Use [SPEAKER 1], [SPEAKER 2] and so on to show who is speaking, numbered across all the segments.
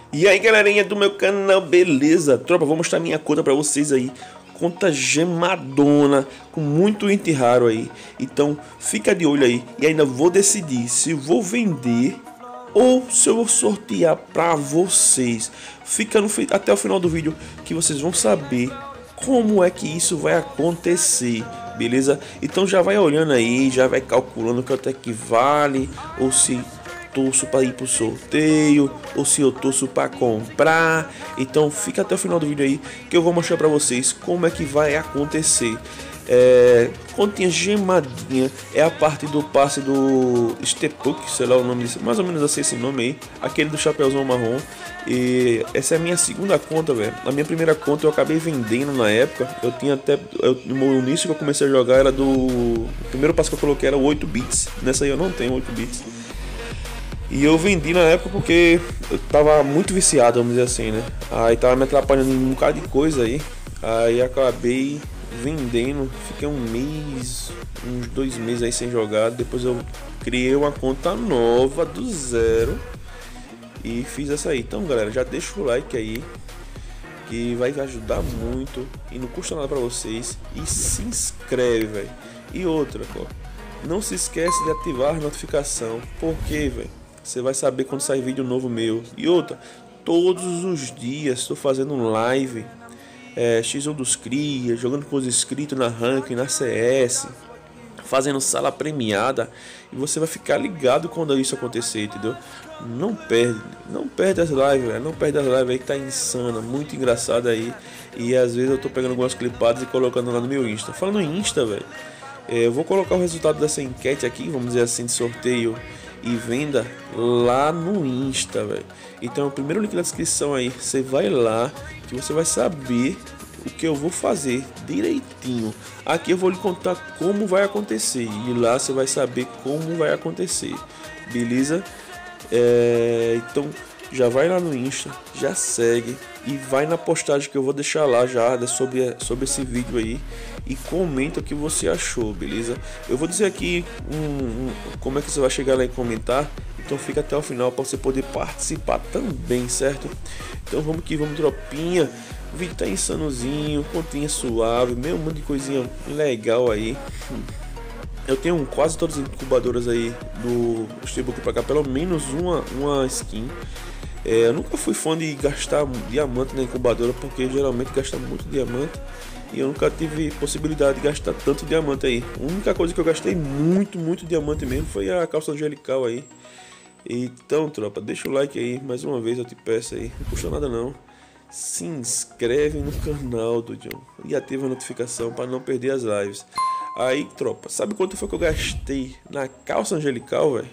[SPEAKER 1] E aí galerinha do meu canal, beleza? Tropa, vou mostrar minha conta pra vocês aí. Conta gemadona, com muito item raro aí. Então fica de olho aí. E ainda vou decidir se vou vender ou se eu vou sortear pra vocês. Fica até o final do vídeo que vocês vão saber como é que isso vai acontecer. Beleza? Então já vai olhando aí, já vai calculando quanto é que vale, ou se torço para ir pro sorteio, ou se eu torço para comprar. Então fica até o final do vídeo aí que eu vou mostrar para vocês como é que vai acontecer. Continha gemadinha é a parte do passe do Stepuk, sei lá o nome disso, mais ou menos assim esse nome aí, aquele do chapéuzão marrom. E essa é a minha segunda conta, velho. A minha primeira conta eu acabei vendendo na época. Eu tinha até no início que eu comecei a jogar era do o primeiro passe que eu coloquei era o 8 bits. Nessa aí eu não tenho 8 bits. E eu vendi na época porque eu tava muito viciado, vamos dizer assim, né? Aí tava me atrapalhando em um bocado de coisa aí. Aí acabei vendendo, fiquei um mês, uns 2 meses aí sem jogar. Depois eu criei uma conta nova do zero e fiz essa aí. Então galera, já deixa o like aí, que vai ajudar muito e não custa nada pra vocês. E se inscreve, velho. E outra, pô, não se esquece de ativar a notificação, porque, velho, você vai saber quando sair vídeo novo meu. E outra, todos os dias estou fazendo live, X1 dos Cria, jogando com os inscritos na ranking, na CS, fazendo sala premiada. E você vai ficar ligado quando isso acontecer, entendeu? Não perde as lives, véio. Não perde as lives aí que tá insana, muito engraçada aí. E às vezes eu tô pegando algumas clipadas e colocando lá no meu Insta. Falando em Insta, velho, eu vou colocar o resultado dessa enquete aqui, vamos dizer assim, de sorteio e venda lá no Insta, velho. Então o primeiro link na descrição aí, você vai lá que você vai saber o que eu vou fazer direitinho. Aqui eu vou lhe contar como vai acontecer e lá você vai saber como vai acontecer, beleza? Então já vai lá no Insta, já segue e vai na postagem que eu vou deixar lá já sobre esse vídeo aí e comenta o que você achou, beleza? Eu vou dizer aqui como é que você vai chegar lá e comentar, então fica até o final para você poder participar também, certo? Então vamos que vamos, tropinha. O vídeo tá insanozinho, continha suave, meio monte de coisinha legal aí. Eu tenho quase todas as incubadoras aí do Steelbook pra cá, pelo menos uma skin. Eu nunca fui fã de gastar diamante na incubadora, porque geralmente gasta muito diamante. E eu nunca tive possibilidade de gastar tanto diamante aí. A única coisa que eu gastei muito diamante mesmo foi a calça angelical aí. Então, tropa, deixa o like aí, mais uma vez eu te peço aí, não custa nada não. Se inscreve no canal do John e ativa a notificação para não perder as lives. Aí, tropa, sabe quanto foi que eu gastei na calça angelical, velho?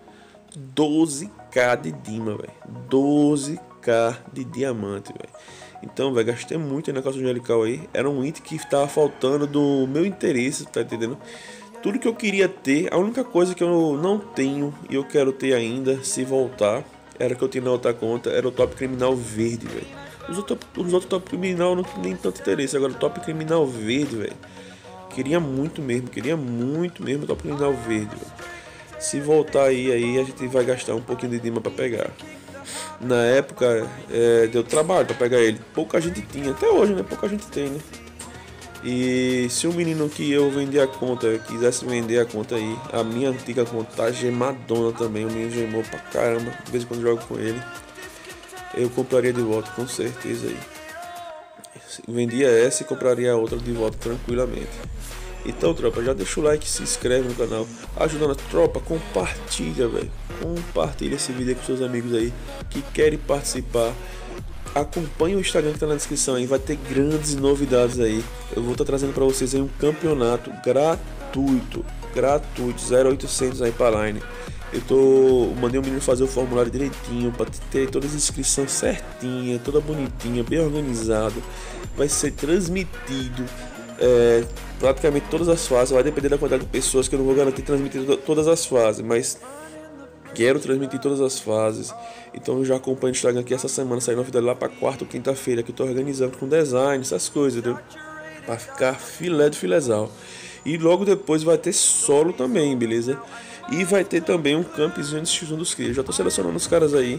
[SPEAKER 1] 12k de Dima, velho. 12k de diamante, velho. Então, velho, gastei muito aí na calça angelical aí. Era um item que estava faltando do meu interesse, tá entendendo? Tudo que eu queria ter, a única coisa que eu não tenho e eu quero ter ainda, se voltar, era que eu tinha na outra conta, era o top criminal verde, velho. Os outros top criminal não tem nem tanto interesse. Agora o top criminal verde, velho, queria muito mesmo o top criminal verde, véio. Se voltar aí a gente vai gastar um pouquinho de Dima pra pegar. Na época deu trabalho pra pegar ele. Pouca gente tinha, até hoje, né? Pouca gente tem, né? E se o menino que eu vendi a conta quisesse vender a conta aí, a minha antiga conta tá gemadona também. O menino gemou pra caramba. De vez em quando eu jogo com ele, eu compraria de volta, com certeza aí. Vendia essa e compraria a outra de volta tranquilamente. Então, tropa, já deixa o like, se inscreve no canal, ajudando a tropa, compartilha, velho. Compartilha esse vídeo aí com seus amigos aí que querem participar. Acompanhe o Instagram que tá na descrição aí, vai ter grandes novidades aí. Eu vou estar trazendo para vocês aí um campeonato gratuito 0800 aí para Line. Mandei o menino fazer o formulário direitinho para ter todas as inscrições certinha, toda bonitinha, bem organizado. Vai ser transmitido praticamente todas as fases. Vai depender da quantidade de pessoas, que eu não vou garantir transmitir todas as fases, mas quero transmitir todas as fases. Então eu já acompanho o Instagram aqui essa semana, sai novidade lá para quarta ou quinta-feira, que eu tô organizando com design, essas coisas, entendeu? Para ficar filé do filezal. E logo depois vai ter solo também, beleza? E vai ter também um campzinho de X1 dos Cria. Já tô selecionando os caras aí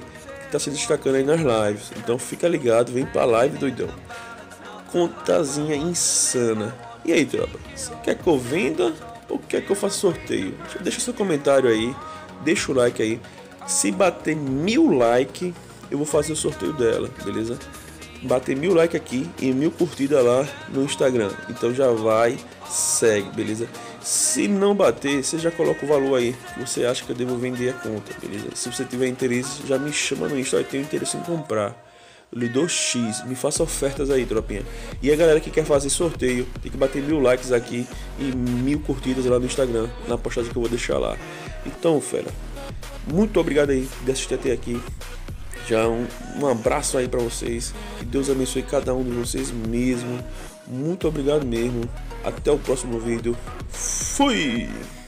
[SPEAKER 1] que tá se destacando aí nas lives. Então fica ligado, vem pra live, doidão. Contazinha insana. E aí, tropa? Você quer que eu venda ou quer que eu faça sorteio? Deixa seu comentário aí, deixa o like aí. Se bater 1000 likes, eu vou fazer o sorteio dela, beleza? Bater 1000 likes aqui e 1000 curtidas lá no Instagram. Então já vai, segue, beleza? Se não bater, você já coloca o valor aí que você acha que eu devo vender a conta, beleza? Se você tiver interesse, já me chama no Insta, eu tenho interesse em comprar. Eu lhe dou X, me faça ofertas aí, tropinha. E a galera que quer fazer sorteio, tem que bater 1000 likes aqui e 1000 curtidas lá no Instagram, na postagem que eu vou deixar lá. Então, fera, muito obrigado aí de assistir até aqui. Já um abraço aí pra vocês. Que Deus abençoe cada um de vocês mesmo. Muito obrigado mesmo. Até o próximo vídeo. Fui!